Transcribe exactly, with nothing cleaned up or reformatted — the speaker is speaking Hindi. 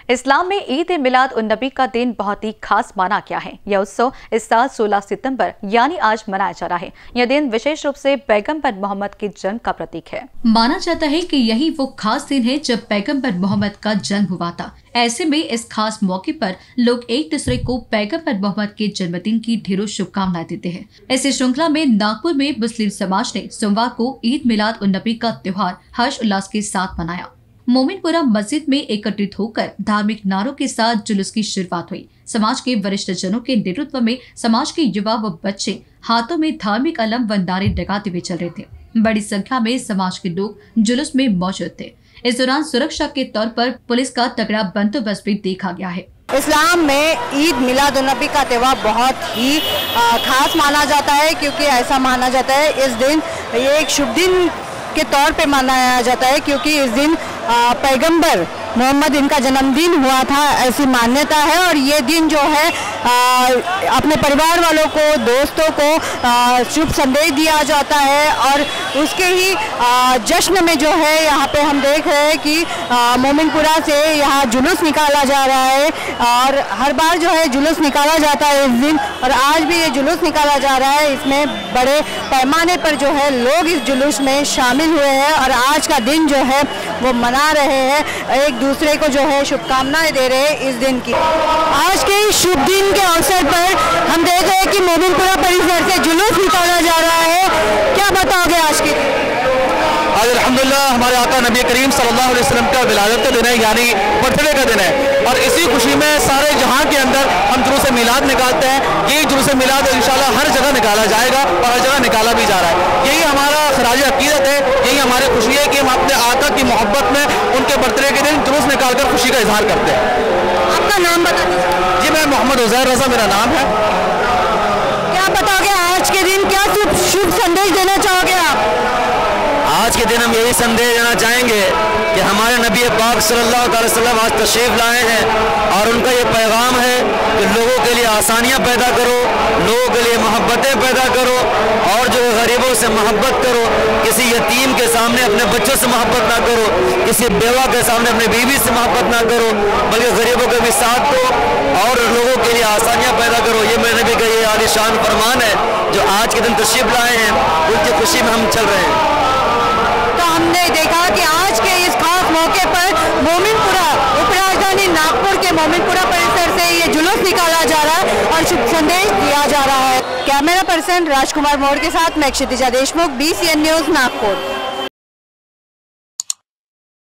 इस्लाम में ईद मिलाद उन नबी का दिन बहुत ही खास माना गया है। यह उत्सव इस साल सोलह सितंबर यानी आज मनाया जा रहा है। यह दिन विशेष रूप से पैगंबर मोहम्मद के जन्म का प्रतीक है। माना जाता है कि यही वो खास दिन है जब पैगंबर मोहम्मद का जन्म हुआ था। ऐसे में इस खास मौके पर लोग एक दूसरे को पैगंबर मोहम्मद के जन्मदिन की ढेरों शुभकामनाएं देते हैं। इसी श्रृंखला में नागपुर में मुस्लिम समाज ने सोमवार को ईद मिलाद उन नबी का त्योहार हर्ष उल्लास के साथ मनाया। मोमिनपुरा मस्जिद में एकत्रित होकर धार्मिक नारों के साथ जुलूस की शुरुआत हुई। समाज के वरिष्ठ जनों के नेतृत्व में समाज के युवा व बच्चे हाथों में धार्मिक अलम व नारे लगाते हुए चल रहे थे। बड़ी संख्या में समाज के लोग जुलूस में मौजूद थे। इस दौरान सुरक्षा के तौर पर पुलिस का तगड़ा बंदोबस्त भी देखा गया है। इस्लाम में ईद मिलाद उन नबी का त्योहार बहुत ही खास माना जाता है, क्योंकि ऐसा माना जाता है इस दिन ये एक शुभ दिन के तौर पे मनाया जाता है, क्योंकि इस दिन पैगंबर मोहम्मद इनका जन्मदिन हुआ था, ऐसी मान्यता है। और ये दिन जो है आ, अपने परिवार वालों को, दोस्तों को शुभ संदेश दिया जाता है। और उसके ही आ, जश्न में जो है यहाँ पे हम देख रहे हैं कि मोमिनपुरा से यहाँ जुलूस निकाला जा रहा है। और हर बार जो है जुलूस निकाला जाता है इस दिन, और आज भी ये जुलूस निकाला जा रहा है। इसमें बड़े पैमाने पर जो है लोग इस जुलूस में शामिल हुए हैं और आज का दिन जो है वो मना रहे हैं, एक दूसरे को जो है शुभकामनाएं दे रहे हैं इस दिन की। आज के इस शुभ दिन के अवसर पर हम देख रहे हैं कि मोमिनपुरा परिसर से जुलूस निकाला जा रहा है। क्या बताओगे आज के आज अल्हम्दुलिल्लाह हमारे आका नबी करीम सल्लल्लाहु अलैहि वसल्लम का विलादत का दिन है, यानी बर्थडे का दिन है। और इसी खुशी में सारे जहां के अंदर हम जुलूस मिलाद निकालते हैं। ये जुलूस मिलाद इंशाल्लाह हर जगह निकाला जाएगा और हर जगह निकाला भी जा रहा है। यही हमारा खराज अकीदत है, यही हमारी खुशी है कि हम अपने आका की मोहब्बत में उनके बर्थडे के दिन जुलूस निकालकर खुशी का इजहार करते हैं। आपका नाम बता दीजिए। जी मैं मोहम्मद उज़ैर रज़ा मेरा नाम है। क्या बताओगे आज के दिन, क्या शुभ संदेश देना चाहोगे आप? आज के दिन हम यही संदेश देना चाहेंगे कि हमारे नबी पाक सल्लल्लाहु अलैहि वसल्लम आज तशरीफ लाए हैं और उनका ये पैगाम है कि लोगों के लिए आसानियां पैदा करो, लोगों के लिए मोहब्बतें पैदा करो और जो गरीबों से मोहब्बत करो। किसी यतीम के सामने अपने बच्चों से मोहब्बत ना करो, किसी बेवा के सामने अपने बीवी से मोहब्बत ना करो, बल्कि गरीबों के भी साथ दो और लोगों के लिए आसानियाँ पैदा करो। ये मेरे नबी का ये आलीशान फरमान है जो आज के दिन तशरीफ लाए हैं, उनकी खुशी में हम चल रहे हैं। तो हमने देखा कि आज के इस खास मौके पर मोमिनपुरा उपराजधानी नागपुर के मोमिनपुरा परिसर से ये जुलूस निकाला जा रहा है और शुभ संदेश दिया जा रहा है। कैमरा पर्सन राजकुमार मोड़ के साथ मैं Kshitija Deshmukh, B C N news Nagpur.